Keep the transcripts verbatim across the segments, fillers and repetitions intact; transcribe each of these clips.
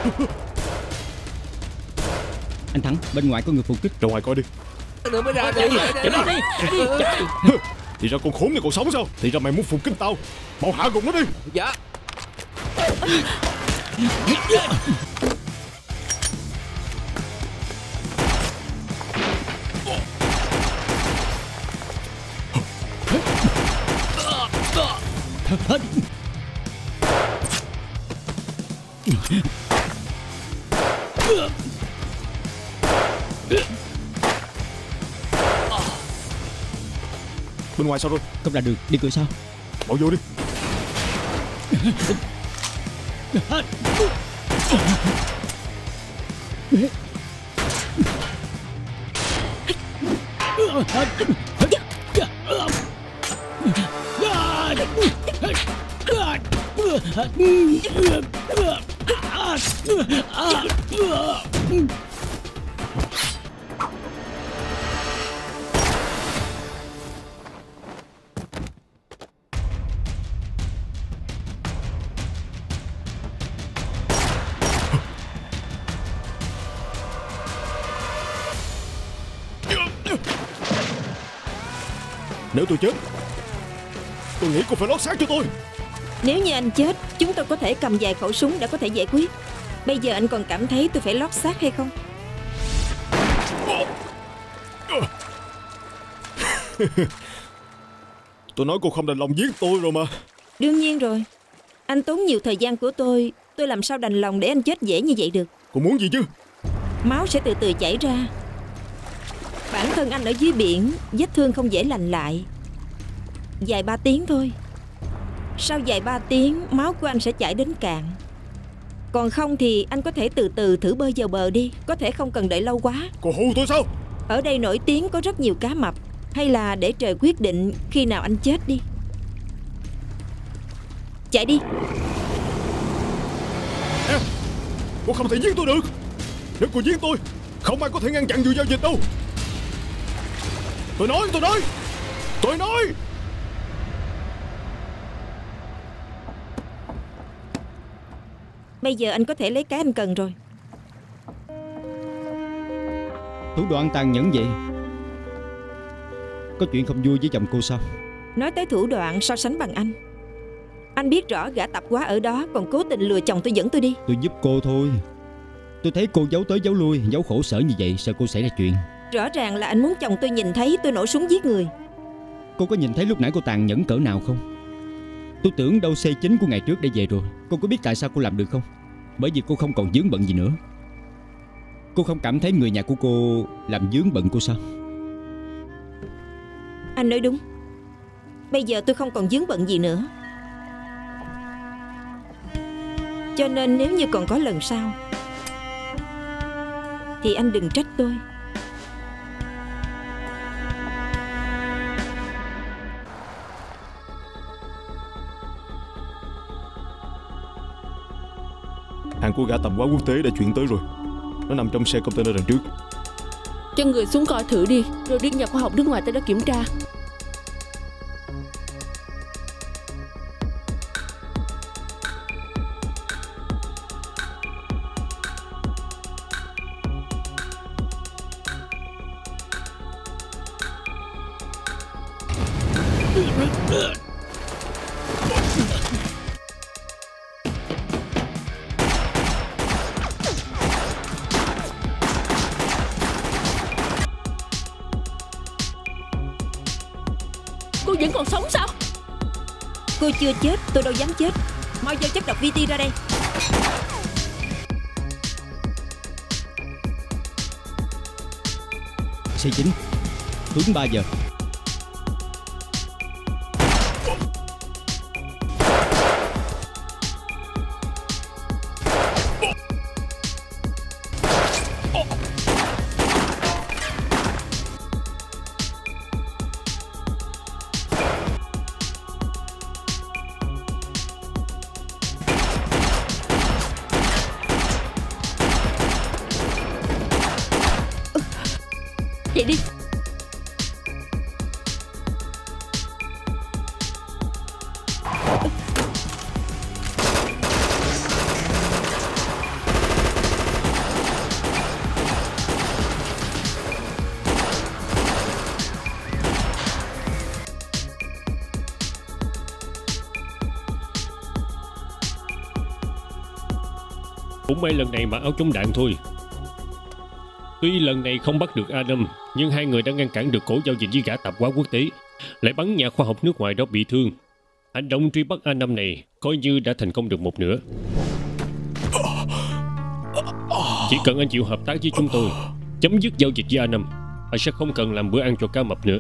Anh Thắng, bên ngoài có người phục kích. Ra ngoài coi đi. Đừng mới ra đi. Chạy đó đi. Thì ra con khốn này còn sống sao? Thì ra mày muốn phục kích tao. Mau hạ gục nó đi. Dạ. Bên ngoài sao rồi? Không ra được, đi cửa sau. Bỏ vô đi. Nếu tôi chết, tôi nghĩ cô phải lót xác cho tôi. Nếu như anh chết, chúng tôi có thể cầm vài khẩu súng đã có thể giải quyết. Bây giờ anh còn cảm thấy tôi phải lót xác hay không? Tôi nói cô không đành lòng giết tôi rồi mà. Đương nhiên rồi. Anh tốn nhiều thời gian của tôi, tôi làm sao đành lòng để anh chết dễ như vậy được. Cô muốn gì chứ? Máu sẽ từ từ chảy ra. Bản thân anh ở dưới biển, vết thương không dễ lành lại. Vài ba tiếng thôi. Sau vài ba tiếng, máu của anh sẽ chảy đến cạn. Còn không thì anh có thể từ từ thử bơi vào bờ đi. Có thể không cần đợi lâu quá. Cô hù tôi sao? Ở đây nổi tiếng có rất nhiều cá mập. Hay là để trời quyết định khi nào anh chết đi. Chạy đi. Em, cô không thể giết tôi được. Nếu cô giết tôi, không ai có thể ngăn chặn vụ giao dịch đâu. Tôi nói, tôi nói Tôi nói Bây giờ anh có thể lấy cái anh cần rồi. Thủ đoạn tàn nhẫn vậy. Có chuyện không vui với chồng cô sao? Nói tới thủ đoạn so sánh bằng anh, anh biết rõ gã tạp hóa ở đó còn cố tình lừa chồng tôi dẫn tôi đi. Tôi giúp cô thôi. Tôi thấy cô giấu tới giấu lui, giấu khổ sở như vậy, sợ cô xảy ra chuyện. Rõ ràng là anh muốn chồng tôi nhìn thấy tôi nổ súng giết người. Cô có nhìn thấy lúc nãy cô tàn nhẫn cỡ nào không? Tôi tưởng đâu xê chín của ngày trước đã về rồi. Cô có biết tại sao cô làm được không? Bởi vì cô không còn vướng bận gì nữa. Cô không cảm thấy người nhà của cô làm vướng bận cô sao? Anh nói đúng. Bây giờ tôi không còn vướng bận gì nữa. Cho nên nếu như còn có lần sau thì anh đừng trách tôi. Hàng của gã tầm quá quốc tế đã chuyển tới rồi. Nó nằm trong xe container đằng trước. Cho người xuống coi thử đi, rồi đi nhà khoa học nước ngoài tới đó kiểm tra. Cô vẫn còn sống sao? Cô chưa chết, tôi đâu dám chết. Mau giao chất độc vê tê ra đây. xê chín, hướng ba giờ. Vậy đi. Cũng may lần này mà áo chống đạn thôi. Tuy lần này không bắt được Adam, nhưng hai người đã ngăn cản được cổ giao dịch với gã tạp hóa quốc tế, lại bắn nhà khoa học nước ngoài đó bị thương. Hành động truy bắt Adam này coi như đã thành công được một nửa. Chỉ cần anh chịu hợp tác với chúng tôi, chấm dứt giao dịch với Adam, anh sẽ không cần làm bữa ăn cho cá mập nữa.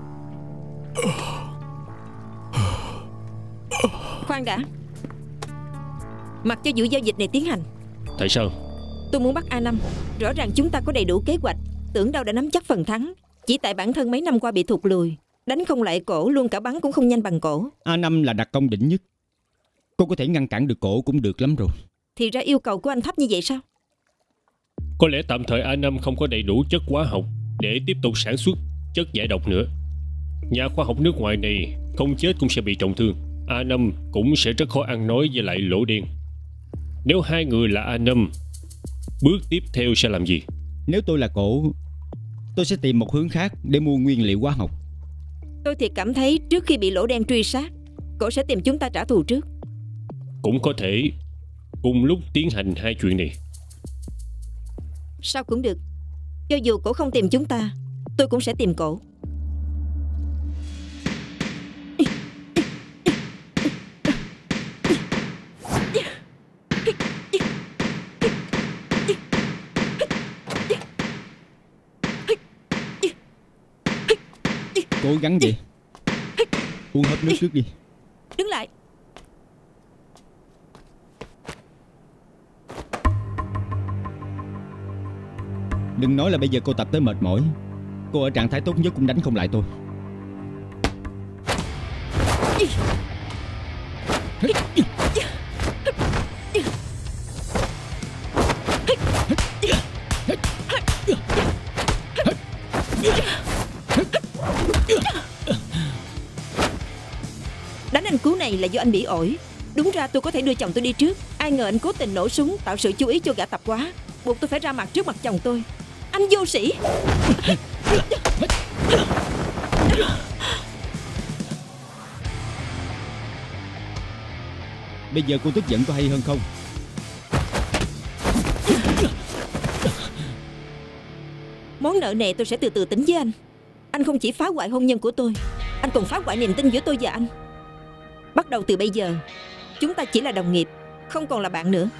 Khoan đã. Mặc cho vụ giao dịch này tiến hành. Tại sao? Tôi muốn bắt A năm. Rõ ràng chúng ta có đầy đủ kế hoạch, tưởng đâu đã nắm chắc phần thắng. Chỉ tại bản thân mấy năm qua bị thụt lùi, đánh không lại cổ, luôn cả bắn cũng không nhanh bằng cổ. A năm là đặc công đỉnh nhất. Cô có thể ngăn cản được cổ cũng được lắm rồi. Thì ra yêu cầu của anh thấp như vậy sao? Có lẽ tạm thời A năm không có đầy đủ chất hóa học để tiếp tục sản xuất chất giải độc nữa. Nhà khoa học nước ngoài này không chết cũng sẽ bị trọng thương. A năm cũng sẽ rất khó ăn nói với lại lỗ đen. Nếu hai người là A năm, bước tiếp theo sẽ làm gì? Nếu tôi là cổ, tôi sẽ tìm một hướng khác để mua nguyên liệu hóa học. Tôi thì cảm thấy trước khi bị lỗ đen truy sát, cổ sẽ tìm chúng ta trả thù trước. Cũng có thể cùng lúc tiến hành hai chuyện này. Sao cũng được. Cho dù cổ không tìm chúng ta, tôi cũng sẽ tìm cổ. Cố gắng vậy. Uống hớp nước trước đi. Đứng lại. Đừng nói là bây giờ cô tập tới mệt mỏi. Cô ở trạng thái tốt nhất cũng đánh không lại tôi. Đánh anh cú này là do anh bị ổi. Đúng ra tôi có thể đưa chồng tôi đi trước. Ai ngờ anh cố tình nổ súng, tạo sự chú ý cho gã tạp hóa, buộc tôi phải ra mặt trước mặt chồng tôi. Anh vô sĩ. Bây giờ cô tức giận có hay hơn không? Món nợ nệ tôi sẽ từ từ tính với anh. Anh không chỉ phá hoại hôn nhân của tôi, anh còn phá hoại niềm tin giữa tôi và anh. Bắt đầu từ bây giờ, chúng ta chỉ là đồng nghiệp, không còn là bạn nữa.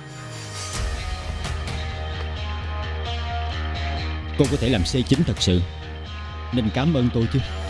Cô có thể làm xê chín thật sự, nên cảm ơn tôi chứ.